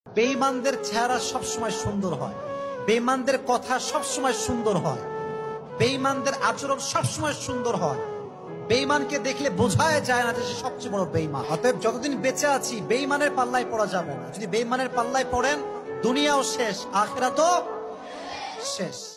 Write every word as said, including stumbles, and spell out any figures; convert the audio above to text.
বেঈমানদের চেহারা সবসময় সুন্দর হয়, বেঈমানদের কথা সবসময় সুন্দর হয়, বেঈমানদের আচরণ সবসময় সুন্দর হয়। বেঈমানকে দেখলে বোঝায় যায় না যে সে সবচেয়ে বড় বেঈমান। অতএব যতদিন বেঁচে আছি বেঈমানের পাল্লায় পড়া যাবে না। যদি বেঈমানের পাল্লায় পড়েন দুনিয়াও শেষ, আখিরাতও শেষ।